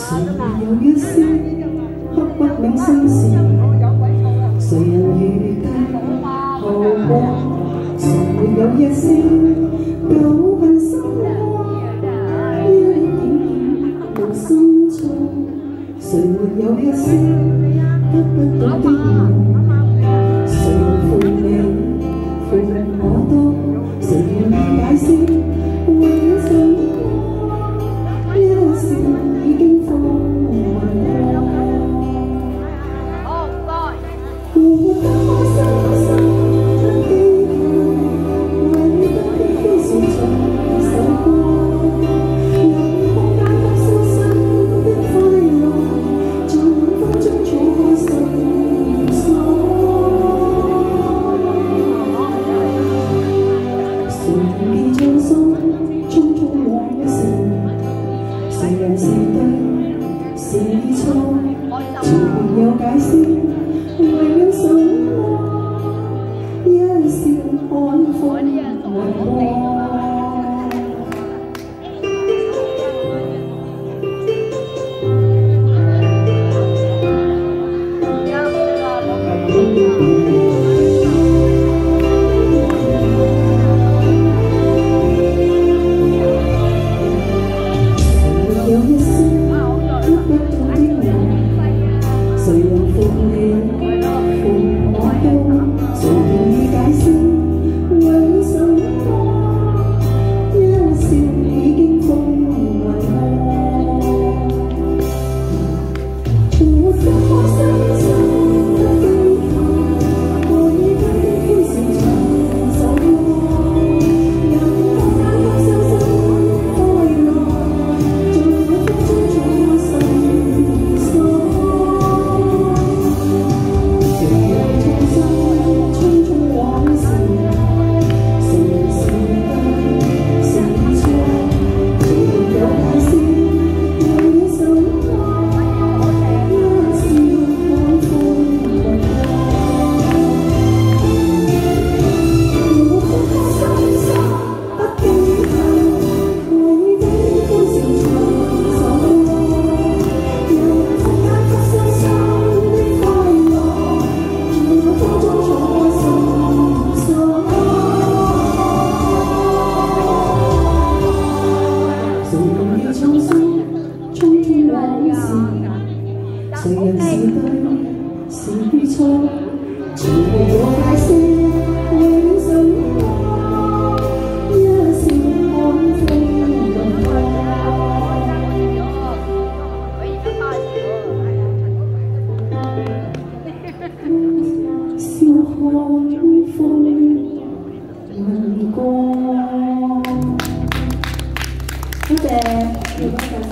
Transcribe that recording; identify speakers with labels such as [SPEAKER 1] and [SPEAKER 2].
[SPEAKER 1] 誰沒有一些刻骨銘心事？誰人如計後果？誰沒有一些舊恨心窩？一點無心錯，誰沒有一些得不到的愛？誰人負你負我多？誰願意解釋為了什麼？一笑已經風雲過。活得開心不心不記恨，為你得的歡笑像首歌，有空間給傷心的快樂，在晚風中敞開心鎖。誰人記將心匆匆往事？誰人是對是錯？從沒有解釋。為了什麼？一笑看風雲過。有一些得不到的愛，誰人負你？誰願意解釋為了什麼？一笑已經風雲過。活得開心心不記恨，和你得的歡笑像首歌，有空間給傷心快樂，在晚風中敞開心鎖。誰人是對是錯？從沒有解釋為了什麼？一笑看風雲過。笑看風雲過。多謝。